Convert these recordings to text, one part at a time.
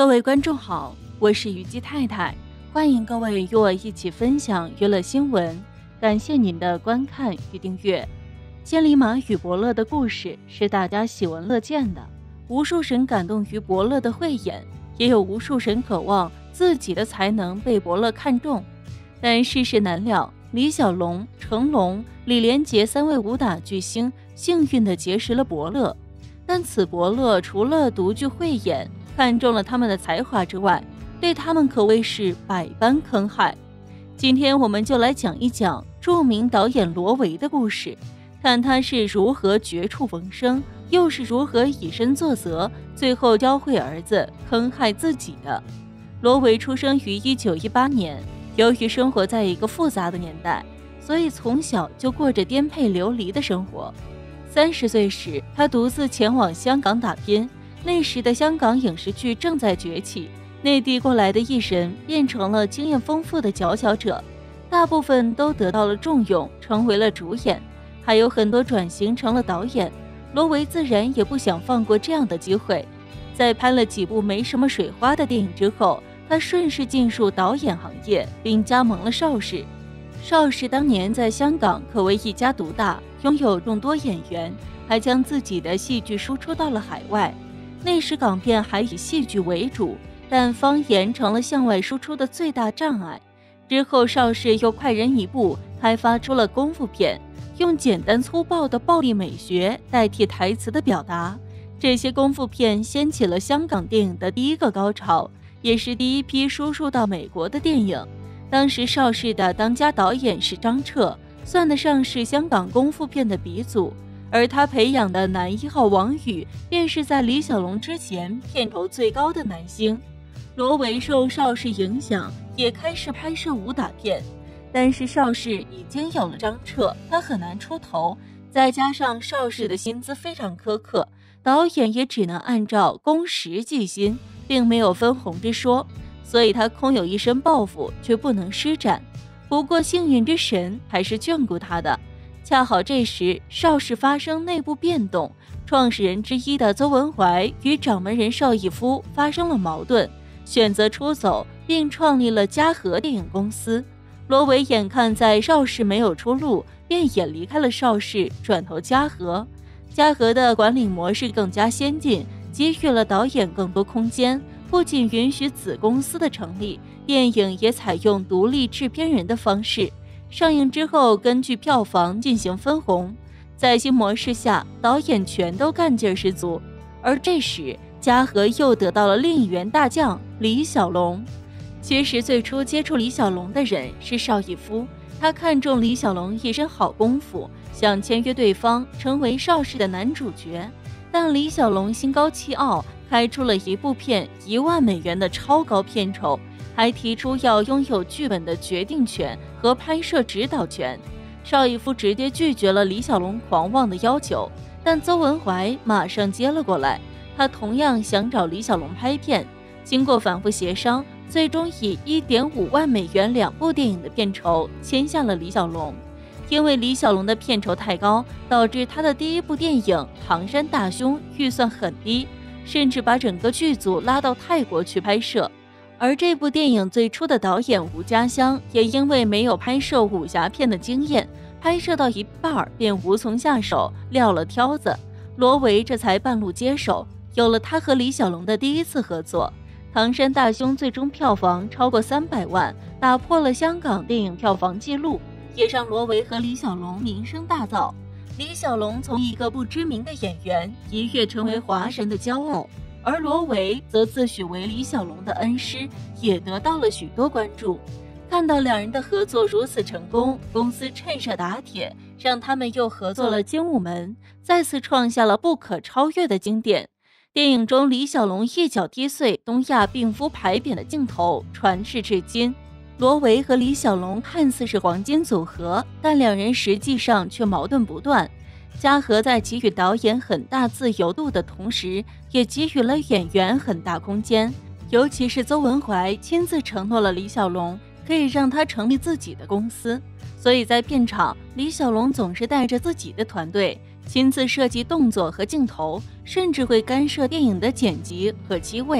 各位观众好，我是虞姬太太，欢迎各位与我一起分享娱乐新闻，感谢您的观看与订阅。千里马与伯乐的故事是大家喜闻乐见的，无数人感动于伯乐的慧眼，也有无数人渴望自己的才能被伯乐看中。但世事难料，李小龙、成龙、李连杰三位武打巨星幸运地结识了伯乐，但此伯乐除了独具慧眼，看中了他们的才华之外，对他们可谓是百般坑害。今天我们就来讲一讲著名导演罗维的故事，看他是如何绝处逢生，又是如何以身作则，最后教会儿子坑害自己的。罗维出生于1918年，由于生活在一个复杂的年代，所以从小就过着颠沛流离的生活。30岁时，他独自前往香港打拼。那时的香港影视剧正在崛起，内地过来的艺人变成了经验丰富的佼佼者，大部分都得到了重用，成为了主演，还有很多转型成了导演。罗维自然也不想放过这样的机会，在拍了几部没什么水花的电影之后，他顺势进入导演行业，并加盟了邵氏。邵氏当年在香港可谓一家独大，拥有众多演员，还将自己的戏剧输出到了海外。那时港片还以戏剧为主，但方言成了向外输出的最大障碍。之后邵氏又快人一步，开发出了功夫片，用简单粗暴的暴力美学代替台词的表达。这些功夫片掀起了香港电影的第一个高潮，也是第一批输入到美国的电影。当时邵氏的当家导演是张彻，算得上是香港功夫片的鼻祖。而他培养的男一号王宇，便是在李小龙之前片酬最高的男星。罗维受邵氏影响，也开始拍摄武打片，但是邵氏已经有了张彻，他很难出头，再加上邵氏的薪资非常苛刻，导演也只能按照工时计薪，并没有分红之说，所以他空有一身抱负，却不能施展。不过幸运之神还是眷顾他的。恰好这时邵氏发生内部变动，创始人之一的邹文怀与掌门人邵逸夫发生了矛盾，选择出走，并创立了嘉禾电影公司。罗维眼看在邵氏没有出路，便也离开了邵氏，转投嘉禾。嘉禾的管理模式更加先进，给予了导演更多空间，不仅允许子公司的成立，电影也采用独立制片人的方式，上映之后根据票房进行分红。在新模式下，导演全都干劲十足。而这时嘉禾又得到了另一员大将李小龙。其实最初接触李小龙的人是邵逸夫，他看中李小龙一身好功夫，想签约对方成为邵氏的男主角。但李小龙心高气傲，开出了一部片$10,000的超高片酬，还提出要拥有剧本的决定权和拍摄指导权。邵逸夫直接拒绝了李小龙狂妄的要求，但邹文怀马上接了过来，他同样想找李小龙拍片。经过反复协商，最终以$1.5万2部电影的片酬签下了李小龙。因为李小龙的片酬太高，导致他的第一部电影《唐山大兄》预算很低，甚至把整个剧组拉到泰国去拍摄。而这部电影最初的导演吴家湘也因为没有拍摄武侠片的经验，拍摄到一半便无从下手，撂了挑子。罗维这才半路接手，有了他和李小龙的第一次合作。唐山大兄最终票房超过300万，打破了香港电影票房纪录，也让罗维和李小龙名声大噪。李小龙从一个不知名的演员一跃成为华人的骄傲，而罗维则自诩为李小龙的恩师，也得到了许多关注。看到两人的合作如此成功，公司趁热打铁，让他们又合作了《精武门》，再次创下了不可超越的经典。电影中李小龙一脚踢碎东亚病夫牌匾的镜头传世至今。罗维和李小龙看似是黄金组合，但两人实际上却矛盾不断。嘉禾在给予导演很大自由度的同时，也给予了演员很大空间，尤其是邹文怀亲自承诺了李小龙可以让他成立自己的公司，所以在片场，李小龙总是带着自己的团队，亲自设计动作和镜头，甚至会干涉电影的剪辑和机位。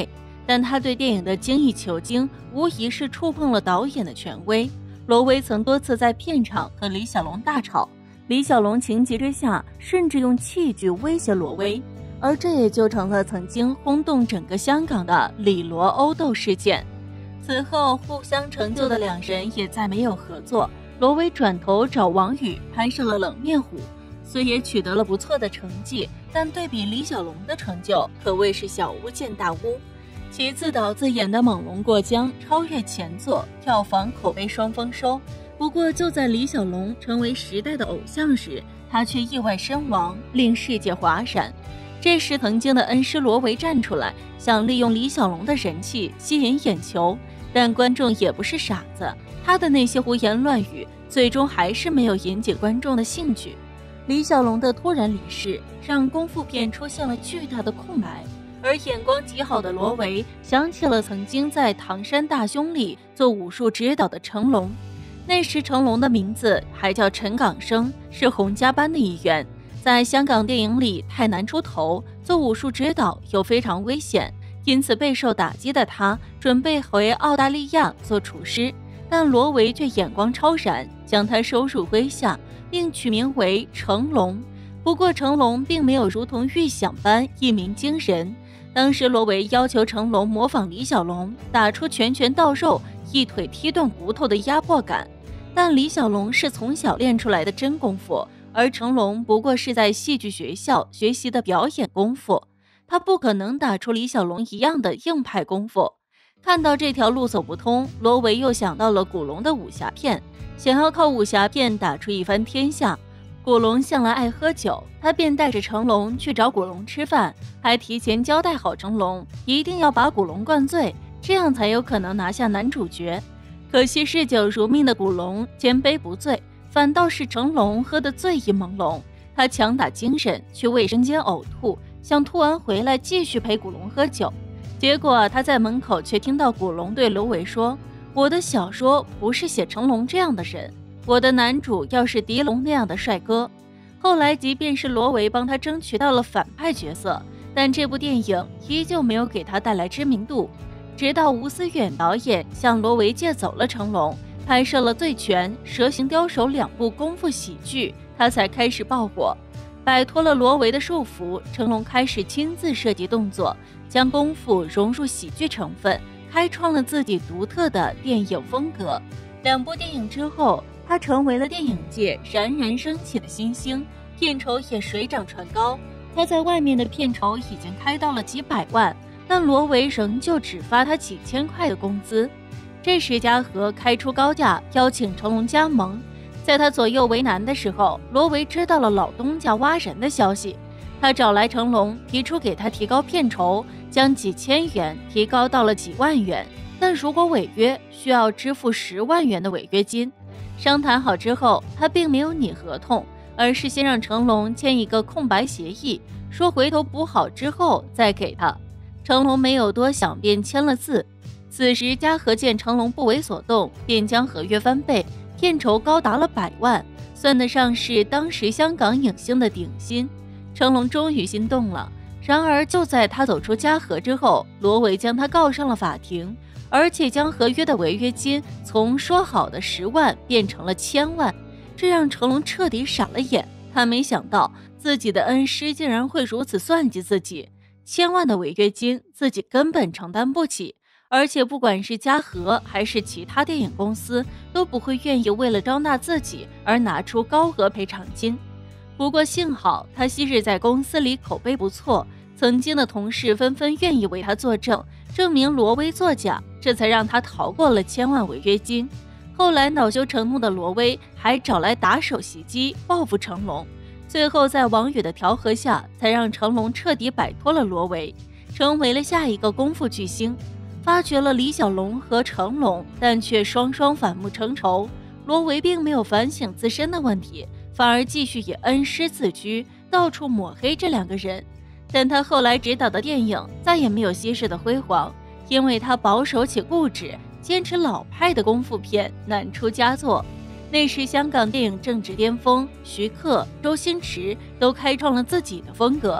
但他对电影的精益求精，无疑是触碰了导演的权威。罗维曾多次在片场和李小龙大吵，李小龙情急之下，甚至用器具威胁罗维，而这也就成了曾经轰动整个香港的李罗殴斗事件。此后，互相成就的两人也再没有合作。罗维转头找王宇拍摄了《冷面虎》，虽也取得了不错的成绩，但对比李小龙的成就，可谓是小巫见大巫。其自导自演的《猛龙过江》超越前作，票房口碑双丰收。不过就在李小龙成为时代的偶像时，他却意外身亡，令世界哗然。这时曾经的恩师罗维站出来，想利用李小龙的人气吸引眼球，但观众也不是傻子，他的那些胡言乱语最终还是没有引起观众的兴趣。李小龙的突然离世让功夫片出现了巨大的空白，而眼光极好的罗维想起了曾经在《唐山大兄》里做武术指导的成龙。那时成龙的名字还叫陈港生，是洪家班的一员，在香港电影里太难出头，做武术指导又非常危险，因此备受打击的他准备回澳大利亚做厨师，但罗维却眼光超然，将他收入麾下，并取名为成龙。不过成龙并没有如同预想般一鸣惊人，当时罗维要求成龙模仿李小龙，打出拳拳到肉，一腿踢断骨头的压迫感，但李小龙是从小练出来的真功夫，而成龙不过是在戏剧学校学习的表演功夫，他不可能打出李小龙一样的硬派功夫。看到这条路走不通，罗维又想到了古龙的武侠片，想要靠武侠片打出一番天下。古龙向来爱喝酒，他便带着成龙去找古龙吃饭，还提前交代好成龙一定要把古龙灌醉，这样才有可能拿下男主角。可惜嗜酒如命的古龙千杯不醉，反倒是成龙喝得醉意朦胧。他强打精神去卫生间呕吐，想吐完回来继续陪古龙喝酒。结果他在门口却听到古龙对罗维说：“我的小说不是写成龙这样的人，我的男主要是狄龙那样的帅哥。”后来即便是罗维帮他争取到了反派角色，但这部电影依旧没有给他带来知名度。直到吴思远导演向罗维借走了成龙，拍摄了《醉拳》《蛇形刁手》2部功夫喜剧，他才开始爆火。摆脱了罗维的束缚，成龙开始亲自设计动作，将功夫融入喜剧成分，开创了自己独特的电影风格。2部电影之后，他成为了电影界冉冉升起的新星，片酬也水涨船高。他在外面的片酬已经开到了几百万，但罗维仍旧只发他几千块的工资。这时嘉禾开出高价邀请成龙加盟，在他左右为难的时候，罗维知道了老东家挖人的消息，他找来成龙，提出给他提高片酬，将几千元提高到了几万元，但如果违约，需要支付10万元的违约金。商谈好之后，他并没有拟合同，而是先让成龙签一个空白协议，说回头补好之后再给他。成龙没有多想，便签了字。此时嘉禾见成龙不为所动，便将合约翻倍，片酬高达了100万，算得上是当时香港影星的顶薪。成龙终于心动了，然而就在他走出嘉禾之后，罗维将他告上了法庭，而且将合约的违约金从说好的10万变成了1000万，这让成龙彻底傻了眼。他没想到自己的恩师竟然会如此算计自己，1000万的违约金自己根本承担不起，而且不管是嘉禾还是其他电影公司都不会愿意为了招纳自己而拿出高额赔偿金。不过幸好他昔日在公司里口碑不错，曾经的同事纷纷愿意为他作证，证明罗威作假，这才让他逃过了1000万违约金。后来恼羞成怒的罗威还找来打手袭击报复成龙，最后在王宇的调和下，才让成龙彻底摆脱了罗维，成为了下一个功夫巨星。发掘了李小龙和成龙，但却双双反目成仇。罗维并没有反省自身的问题，反而继续以恩师自居，到处抹黑这2个人。但他后来执导的电影再也没有昔日的辉煌，因为他保守且固执，坚持老派的功夫片难出佳作。那时香港电影正值巅峰，徐克、周星驰都开创了自己的风格，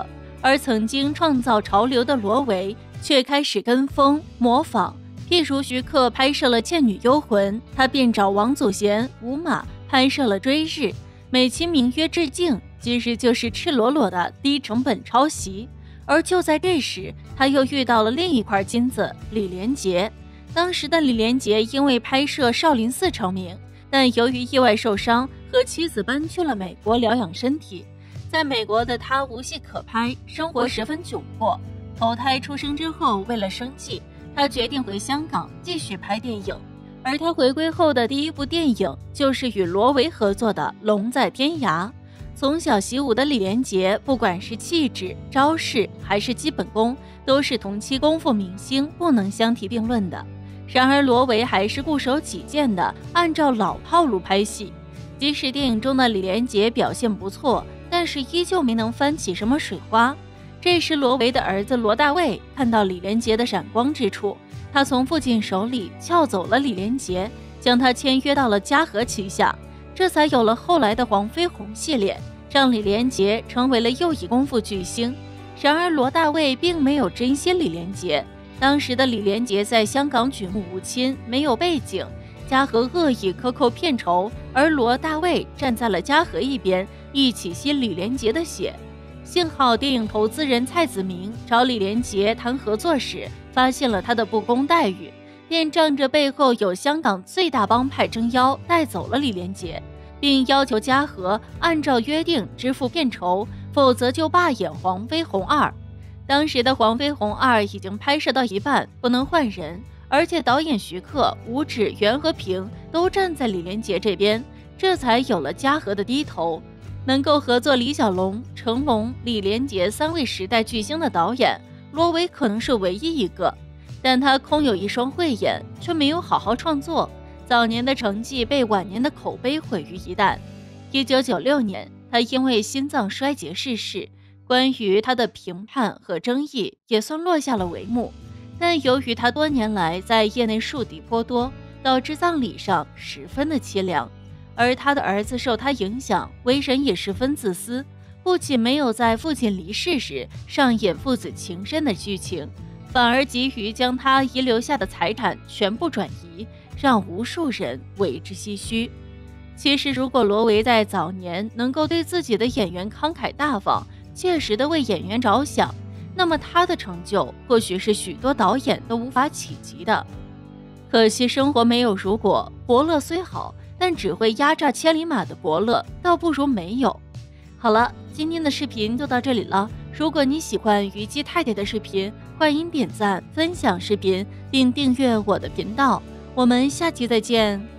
而曾经创造潮流的罗维却开始跟风模仿。譬如徐克拍摄了《倩女幽魂》，他便找王祖贤、吴马拍摄了《追日》，美其名曰致敬，其实就是赤裸裸的低成本抄袭。而就在这时，他又遇到了另一块金子李连杰。当时的李连杰因为拍摄《少林寺》成名，但由于意外受伤，和妻子搬去了美国疗养身体。在美国的他无戏可拍，生活十分窘迫。头胎出生之后，为了生计，他决定回香港继续拍电影。而他回归后的第一部电影就是与罗维合作的《龙在天涯》。从小习武的李连杰，不管是气质、招式还是基本功，都是同期功夫明星不能相提并论的。然而罗维还是固守己见的按照老套路拍戏，即使电影中的李连杰表现不错，但是依旧没能翻起什么水花。这时罗维的儿子罗大卫看到李连杰的闪光之处，他从父亲手里撬走了李连杰，将他签约到了嘉禾旗下，这才有了后来的黄飞鸿系列，让李连杰成为了又一功夫巨星。然而罗大卫并没有珍惜李连杰，当时的李连杰在香港举目无亲，没有背景，嘉禾恶意克扣片酬，而罗大卫站在了嘉禾一边，一起吸李连杰的血。幸好电影投资人蔡子明找李连杰谈合作时，发现了他的不公待遇，便仗着背后有香港最大帮派撑腰，带走了李连杰，并要求嘉禾按照约定支付片酬，否则就罢演《黄飞鸿2》。当时的《黄飞鸿2》已经拍摄到一半，不能换人，而且导演徐克、吴芷、袁和平都站在李连杰这边，这才有了嘉禾的低头。能够合作李小龙、成龙、李连杰3位时代巨星的导演，罗维可能是唯一一个，但他空有一双慧眼，却没有好好创作，早年的成绩被晚年的口碑毁于一旦。1996年，他因为心脏衰竭逝世，关于他的评判和争议也算落下了帷幕。但由于他多年来在业内树敌颇多，导致葬礼上十分的凄凉。而他的儿子受他影响，为人也十分自私，不仅没有在父亲离世时上演父子情深的剧情，反而急于将他遗留下的财产全部转移，让无数人为之唏嘘。其实如果罗维在早年能够对自己的演员慷慨大方，切实的为演员着想，那么他的成就或许是许多导演都无法企及的。可惜生活没有如果，伯乐虽好，但只会压榨千里马的伯乐，倒不如没有。好了，今天的视频就到这里了。如果你喜欢虞姬太太的视频，欢迎点赞、分享视频，并订阅我的频道。我们下期再见。